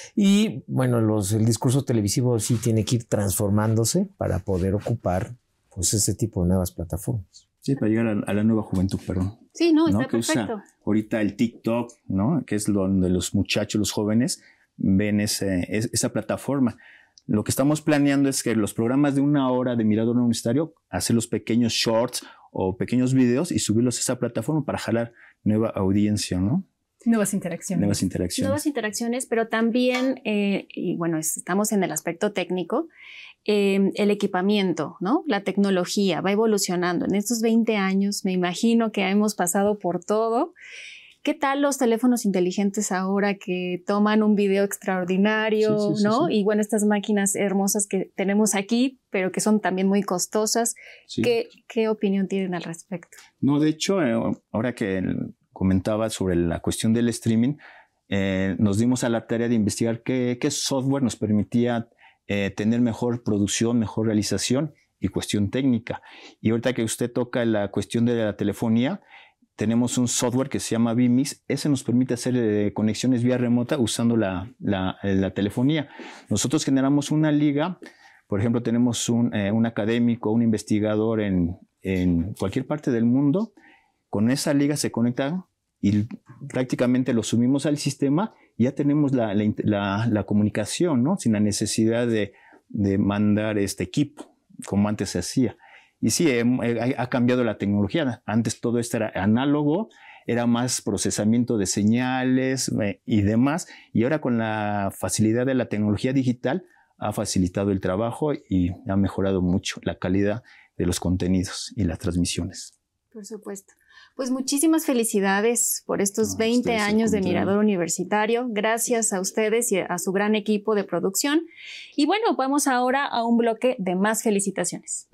Y bueno, los, el discurso televisivo sí tiene que ir transformándose para poder ocupar pues ese tipo de nuevas plataformas. Sí, para llegar a, a la nueva juventud, perdón. Sí, no, está ¿no? Que perfecto. Usa ahorita el TikTok, ¿no? Que es donde los muchachos, los jóvenes, ven ese, es, esa plataforma. Lo que estamos planeando es que los programas de una hora de Mirador Universitario, hacer los pequeños shorts o pequeños videos y subirlos a esa plataforma para jalar nueva audiencia, ¿no? Nuevas interacciones. Nuevas interacciones. Nuevas interacciones, pero también, eh, y bueno, estamos en el aspecto técnico, eh, el equipamiento, ¿no? La tecnología va evolucionando. En estos veinte años, me imagino que hemos pasado por todo. ¿Qué tal los teléfonos inteligentes ahora que toman un video extraordinario, sí, sí, sí, ¿no? Sí. Y bueno, estas máquinas hermosas que tenemos aquí, pero que son también muy costosas. Sí. ¿Qué, ¿Qué opinión tienen al respecto? No, de hecho, eh, ahora que comentaba sobre la cuestión del streaming, eh, nos dimos a la tarea de investigar qué, qué software nos permitía eh, tener mejor producción, mejor realización y cuestión técnica. Y ahorita que usted toca la cuestión de la telefonía, tenemos un software que se llama vMix. Ese nos permite hacer eh, conexiones vía remota usando la, la, la telefonía. Nosotros generamos una liga. Por ejemplo, tenemos un, eh, un académico, un investigador en, en cualquier parte del mundo. Con esa liga se conecta y prácticamente lo subimos al sistema y ya tenemos la, la, la, la comunicación, ¿no? Sin la necesidad de, de mandar este equipo, como antes se hacía. Y sí, eh, ha cambiado la tecnología. Antes todo esto era análogo, era más procesamiento de señales eh, y demás. Y ahora con la facilidad de la tecnología digital ha facilitado el trabajo y ha mejorado mucho la calidad de los contenidos y las transmisiones. Por supuesto. Pues muchísimas felicidades por estos no, veinte años de Mirador Universitario. Gracias a ustedes y a su gran equipo de producción. Y bueno, vamos ahora a un bloque de más felicitaciones.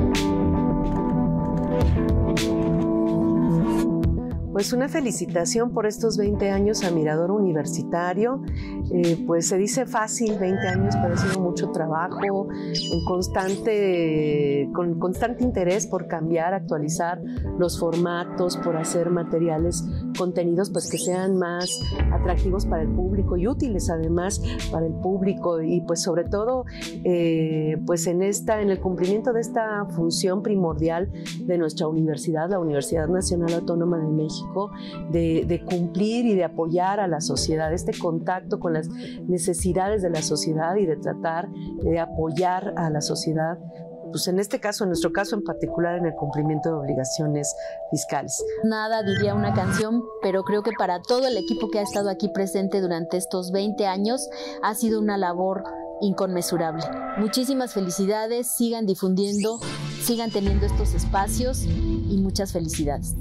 Pues una felicitación por estos veinte años a Mirador Universitario. Eh, pues se dice fácil, veinte años, pero ha sido mucho trabajo, en constante, con constante interés por cambiar, actualizar los formatos, por hacer materiales, contenidos pues que sean más atractivos para el público y útiles además para el público, y pues sobre todo eh, pues en, esta, en el cumplimiento de esta función primordial de nuestra universidad, la Universidad Nacional Autónoma de México. México de, de cumplir y de apoyar a la sociedad, este contacto con las necesidades de la sociedad y de tratar de apoyar a la sociedad, pues en este caso, en nuestro caso en particular, en el cumplimiento de obligaciones fiscales. Nada diría una canción, pero creo que para todo el equipo que ha estado aquí presente durante estos veinte años ha sido una labor inconmensurable. Muchísimas felicidades, sigan difundiendo, sigan teniendo estos espacios y muchas felicidades.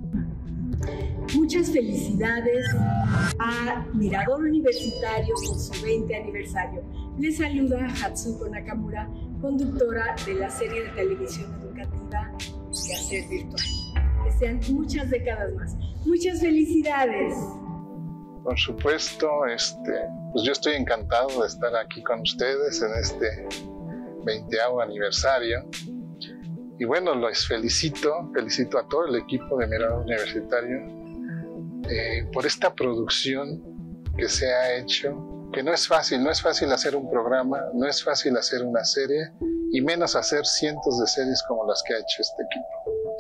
Muchas felicidades a Mirador Universitario por su veinte aniversario. Les saluda Hatsuko Nakamura, conductora de la serie de televisión educativa Quehacer Virtual. Que sean muchas décadas más. Muchas felicidades. Por supuesto, este, pues yo estoy encantado de estar aquí con ustedes en este veinteavo aniversario. Y bueno, los felicito, felicito a todo el equipo de Mirador Universitario eh, por esta producción que se ha hecho, que no es fácil, no es fácil hacer un programa, no es fácil hacer una serie, y menos hacer cientos de series como las que ha hecho este equipo.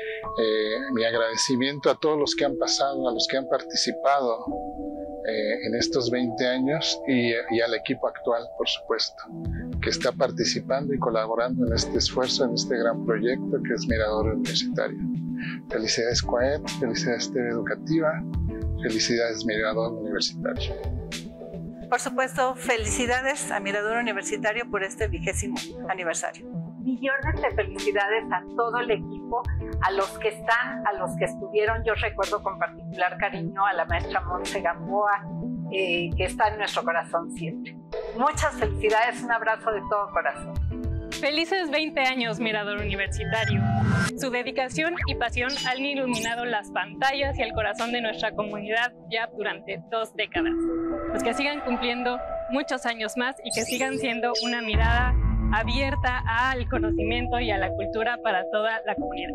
Eh, mi agradecimiento a todos los que han pasado, a los que han participado eh, en estos veinte años y, y al equipo actual, por supuesto, que está participando y colaborando en este esfuerzo, en este gran proyecto que es Mirador Universitario. Felicidades C U A E D, felicidades T V Educativa, felicidades Mirador Universitario. Por supuesto, felicidades a Mirador Universitario por este vigésimo aniversario. Millones de felicidades a todo el equipo, a los que están, a los que estuvieron. Yo recuerdo con particular cariño a la maestra Montse Gamboa, eh, que está en nuestro corazón siempre. Muchas felicidades, un abrazo de todo corazón. Felices veinte años, Mirador Universitario. Su dedicación y pasión han iluminado las pantallas y el corazón de nuestra comunidad ya durante dos décadas. Pues que sigan cumpliendo muchos años más y que sigan siendo una mirada abierta al conocimiento y a la cultura para toda la comunidad.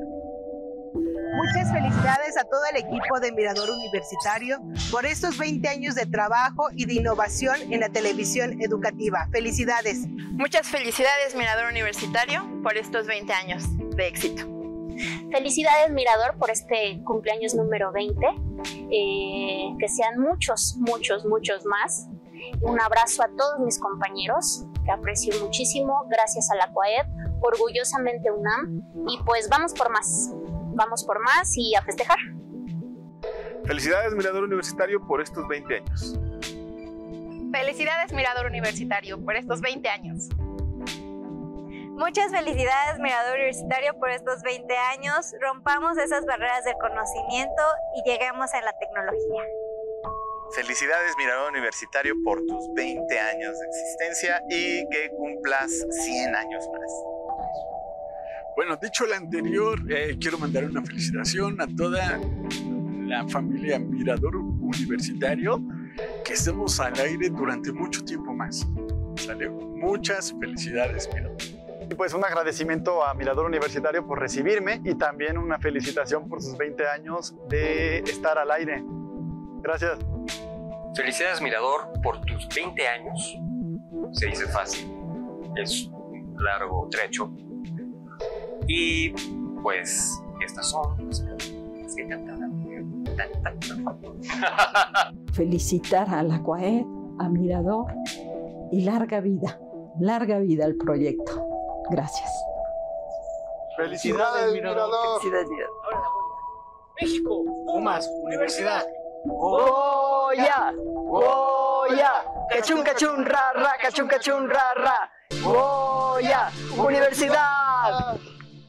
Muchas felicidades a todo el equipo de Mirador Universitario por estos veinte años de trabajo y de innovación en la televisión educativa. Felicidades. Muchas felicidades, Mirador Universitario, por estos veinte años de éxito. Felicidades, Mirador, por este cumpleaños número veinte. Eh, que sean muchos, muchos, muchos más. Un abrazo a todos mis compañeros, que aprecio muchísimo. Gracias a la C U A E D, orgullosamente UNAM. Y pues vamos por más. Vamos por más y a festejar. Felicidades, Mirador Universitario, por estos veinte años. Felicidades, Mirador Universitario, por estos veinte años. Muchas felicidades, Mirador Universitario, por estos veinte años. Rompamos esas barreras del conocimiento y lleguemos a la tecnología. Felicidades, Mirador Universitario, por tus veinte años de existencia y que cumplas cien años más. Bueno, dicho lo anterior, eh, quiero mandar una felicitación a toda la familia Mirador Universitario, que estemos al aire durante mucho tiempo más. ¿Sale? Muchas felicidades, Mirador. Y pues un agradecimiento a Mirador Universitario por recibirme y también una felicitación por sus veinte años de estar al aire. Gracias. Felicidades, Mirador, por tus veinte años. Se dice fácil, es un largo trecho. Y pues estas son las que cantan. Felicitar a la C U A E D, a Mirador y larga vida, larga vida al proyecto. Gracias. Felicidades, Mirador. Felicidades, Mirador. México, Pumas, Universidad. ¡Oh, ya! ¡Oh, ya! ¡Cachun, cachun, ra, ra! ¡Cachun, cachun, ra, ra! ¡Oh, ya! ¡Universidad!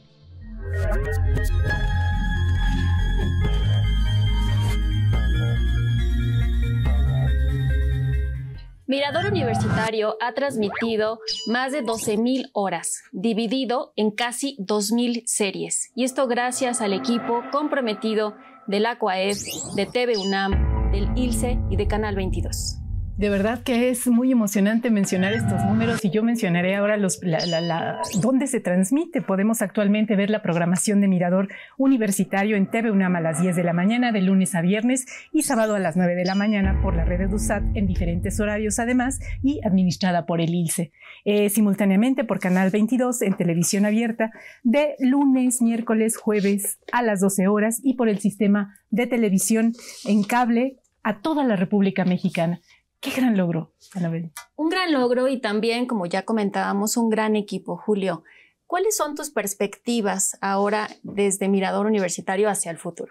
Mirador Universitario ha transmitido más de doce mil horas, dividido en casi dos mil series. Y esto gracias al equipo comprometido de la C U A E D, de T V UNAM, del I L S E y de Canal veintidós. De verdad que es muy emocionante mencionar estos números y yo mencionaré ahora los, la, la, la, dónde se transmite. Podemos actualmente ver la programación de Mirador Universitario en T V UNAM a las diez de la mañana de lunes a viernes y sábado a las nueve de la mañana por la red EduSat en diferentes horarios además y administrada por el ILCE. Eh, simultáneamente por Canal veintidós en televisión abierta de lunes, miércoles, jueves a las doce horas y por el sistema de televisión en cable a toda la República Mexicana. ¡Qué gran logro, Anabel! Un gran logro y también, como ya comentábamos, un gran equipo. Julio, ¿cuáles son tus perspectivas ahora desde Mirador Universitario hacia el futuro?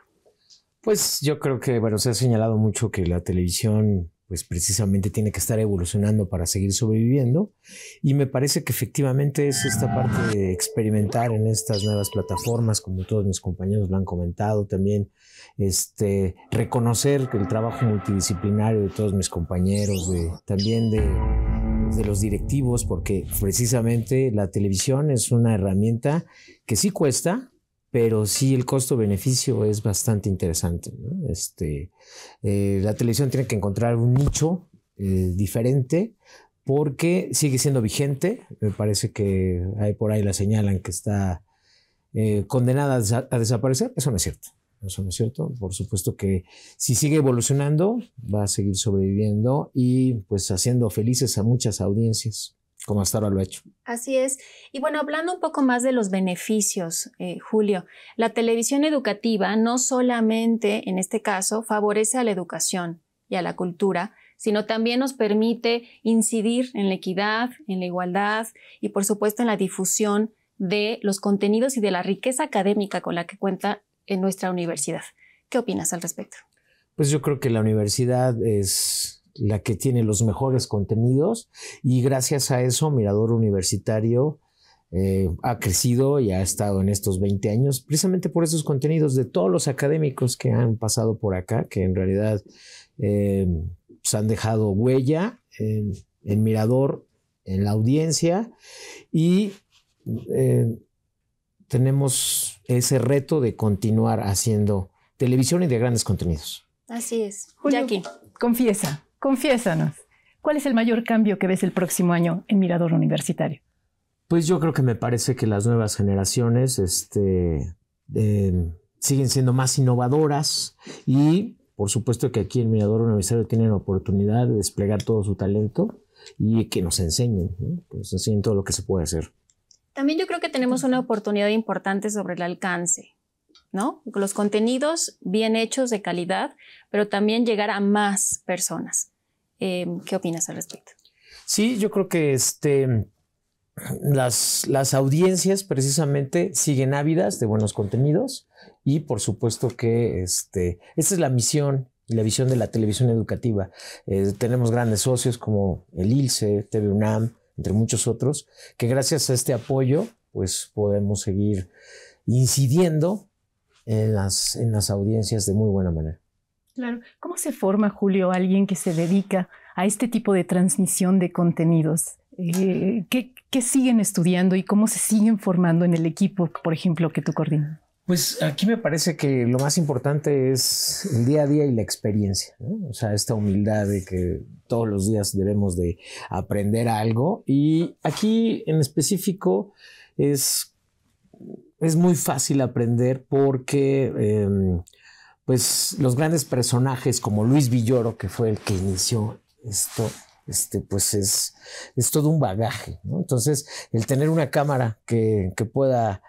Pues yo creo que, bueno, se ha señalado mucho que la televisión, pues precisamente tiene que estar evolucionando para seguir sobreviviendo y me parece que efectivamente es esta parte de experimentar en estas nuevas plataformas, como todos mis compañeros lo han comentado también, este, reconocer que el trabajo multidisciplinario de todos mis compañeros, de, también de, de los directivos, porque precisamente la televisión es una herramienta que sí cuesta, pero sí el costo-beneficio es bastante interesante, ¿no? Este, eh, la televisión tiene que encontrar un nicho eh, diferente porque sigue siendo vigente. Me parece que hay por ahí la señalan que está eh, condenada a, desa a desaparecer. Eso no es cierto. Eso no es cierto. Por supuesto que si sigue evolucionando, va a seguir sobreviviendo y pues haciendo felices a muchas audiencias, como hasta ahora lo ha hecho. Así es. Y bueno, hablando un poco más de los beneficios, eh, Julio, la televisión educativa no solamente, en este caso, favorece a la educación y a la cultura, sino también nos permite incidir en la equidad, en la igualdad y, por supuesto, en la difusión de los contenidos y de la riqueza académica con la que cuenta en nuestra universidad. ¿Qué opinas al respecto? Pues yo creo que la universidad es la que tiene los mejores contenidos y gracias a eso Mirador Universitario eh, ha crecido y ha estado en estos veinte años precisamente por esos contenidos de todos los académicos que han pasado por acá, que en realidad eh, pues han dejado huella en, en Mirador, en la audiencia y eh, tenemos ese reto de continuar haciendo televisión y de grandes contenidos. Así es. Julio, Jackie, confiesa. Confiésanos, ¿cuál es el mayor cambio que ves el próximo año en Mirador Universitario? Pues yo creo que me parece que las nuevas generaciones este, eh, siguen siendo más innovadoras y por supuesto que aquí en Mirador Universitario tienen la oportunidad de desplegar todo su talento y que nos enseñen, ¿no? Que nos enseñen todo lo que se puede hacer. también yo creo que tenemos una oportunidad importante sobre el alcance, ¿no? Los contenidos bien hechos, de calidad, pero también llegar a más personas. Eh, ¿Qué opinas al respecto? Sí, yo creo que este, las, las audiencias precisamente siguen ávidas de buenos contenidos y por supuesto que este, esta es la misión y la visión de la televisión educativa. Eh, tenemos grandes socios como el ILCE, T V UNAM, entre muchos otros, que gracias a este apoyo pues podemos seguir incidiendo en las, en las audiencias de muy buena manera. Claro. ¿Cómo se forma, Julio, alguien que se dedica a este tipo de transmisión de contenidos? Eh, ¿qué, ¿Qué siguen estudiando y cómo se siguen formando en el equipo, por ejemplo, que tú coordinas? Pues aquí me parece que lo más importante es el día a día y la experiencia, ¿no? O sea, esta humildad de que todos los días debemos de aprender algo. Y aquí en específico es... Es muy fácil aprender porque eh, pues los grandes personajes como Luis Villoro, que fue el que inició esto, este, pues es, es todo un bagaje, ¿no? Entonces, el tener una cámara que, que pueda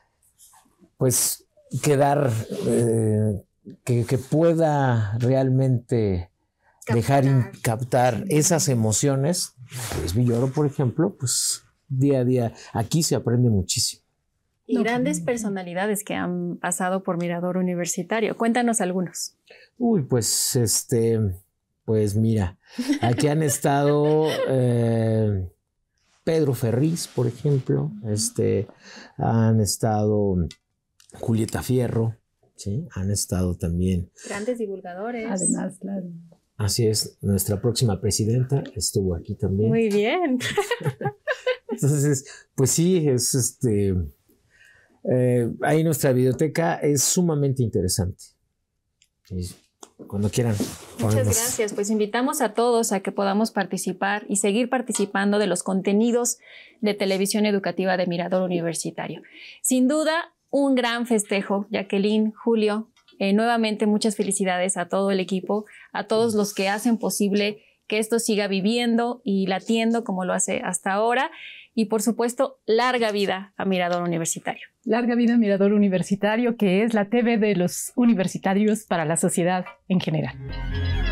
pues quedar, eh, que, que pueda realmente captar. dejar in, captar esas emociones, Luis Villoro, por ejemplo, pues día a día aquí se aprende muchísimo. Y no, grandes personalidades que han pasado por Mirador Universitario. Cuéntanos algunos. Uy, pues este, pues mira, aquí han estado eh, Pedro Ferriz, por ejemplo, este, han estado Julieta Fierro, ¿sí? Han estado también. Grandes divulgadores. Además, claro. Así es, nuestra próxima presidenta estuvo aquí también. Muy bien. Entonces, pues sí, es este. Eh, ahí nuestra biblioteca es sumamente interesante. Y Cuando quieran. Muchas gracias. Pues invitamos a todos a que podamos participar y seguir participando de los contenidos de televisión educativa de Mirador Universitario. Sin duda, un gran festejo, Jacqueline, Julio. Eh, nuevamente, muchas felicidades a todo el equipo, a todos los que hacen posible que esto siga viviendo y latiendo como lo hace hasta ahora. Y, por supuesto, larga vida a Mirador Universitario. Larga vida a Mirador Universitario, que es la T V de los universitarios para la sociedad en general.